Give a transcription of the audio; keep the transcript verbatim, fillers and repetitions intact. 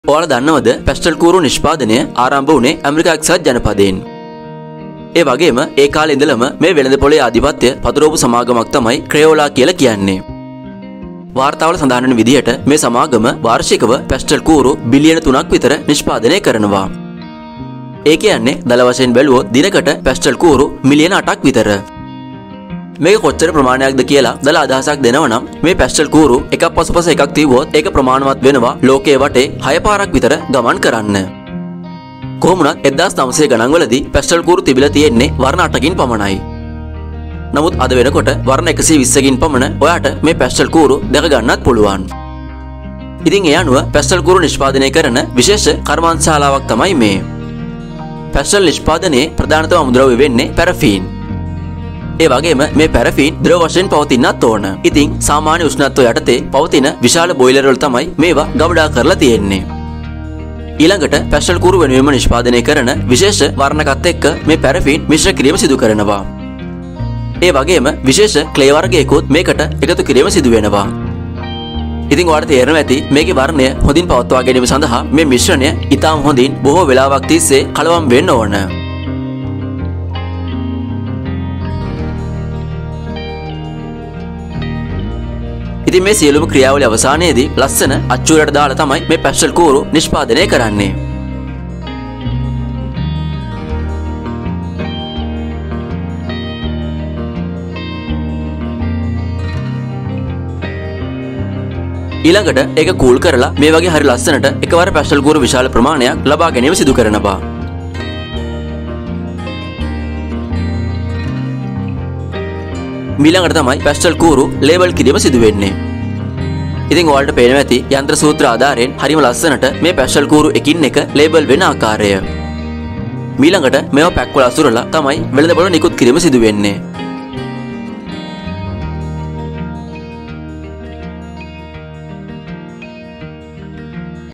ඔයාලා දන්නවද පැස්ටල් කූරු නිෂ්පාදනය ආරම්භ වුණේ ඇමරිකා එක්සත් ජනපදයෙන්. ඒ වගේම ඒ කාලේ ඉඳලම මේ වෙළඳ පොලේ ආධිපත්‍ය පතුරවපු සමාගමක් තමයි ක්‍රයෝලා කියලා කියන්නේ. වාර්තාවල සඳහන් වෙන විදිහට මේ සමාගම වාර්ෂිකව පැස්ටල් කූරු බිලියන තුනක් විතර නිෂ්පාදනය කරනවා. ඒ කියන්නේ දල වශයෙන් බැලුවොත් දිනකට පැස්ටල් කූරු මිලියන අටක් විතර. මේක කොච්චර ප්‍රමාණයක්ද කියලා දල අදහසක් දෙනවා නම් මේ පැස්ටල් කූරු එකක් පසුපස එකක් තියුවොත් ඒක ප්‍රමාණවත් වෙනවා ලෝකයේ වටේ හය පාරක් විතර ගමන් කරන්න. කොහොම වුණත් එක්දාස් නවසිය ගණන් වලදී පැස්ටල් කූරු තිබිලා තියෙන්නේ වර්ණ අටකින් පමණයි. නමුත් අද වෙනකොට වර්ණ එකසිය විස්සකින් පමණ ඔයාට මේ පැස්ටල් කූරු දැක ගන්නත් පුළුවන්. ඉතින් ඒ අනුව පැස්ටල් කූරු නිෂ්පාදනය කරන විශේෂ කර්මාන්තශාලාවක් තමයි මේ. පැස්ටල් නිෂ්පාදනයේ ප්‍රධානතම අමුද්‍රව්‍ය වෙන්නේ පැරෆීන්. ඒ වගේම මේ පැරෆීන් ද්‍රව වශයෙන් පවතින්නත් ඕන. ඉතින් සාමාන්‍ය උෂ්ණත්වය යටතේ පවතින විශාල බොයිලර් වල තමයි මේවා ගබඩා කරලා තියෙන්නේ. ඊළඟට පැස්ටල් කූරු වෙනුවෙන්ම නිෂ්පාදනය කරන විශේෂ වර්ණකත් එක්ක මේ පැරෆීන් මිශ්‍ර කිරීම සිදු කරනවා. ඒ වගේම විශේෂ ක්ලේ වර්ගයකුත් මේකට එකතු කිරීම සිදු වෙනවා. ඉතින් ඔයාලට තේරෙනවා ඇති මේකේ වර්ණය හොඳින් පවත්වා ගැනීම සඳහා මේ මිශ්‍රණය ඉතාම හොඳින් බොහෝ වෙලාවක් තිස්සේ කලවම් වෙන්න ඕන. ඉතින් මේ සියලුම ක්‍රියාවලිය අවසානයේදී ලස්සන අච්චුරට දාලා තමයි මේ පැස්ටල් කූරු නිෂ්පාදනය කරන්නේ. ඊළඟට ඒක කූල් කරලා මේ වගේ හරි ලස්සනට එකවර පැස්ටල් කූරු විශාල ප්‍රමාණයක් ලබා ගැනීම සිදු කරනවා. ඊළඟට තමයි පැස්ටල් කූරු ලේබල් කිරීම සිදු වෙන්නේ. ඉතින් ඔයාලට පේනවා ඇති යන්ත්‍ර සූත්‍ර ආධාරයෙන් හරිම ලස්සනට මේ පැස්ටල් කූරු එකින් එක ලේබල් වෙන ආකාරය. ඊළඟට මේවා පැක් වල අසුරලා තමයි වෙළඳ පොළ නිකුත් කිරීම සිදු වෙන්නේ.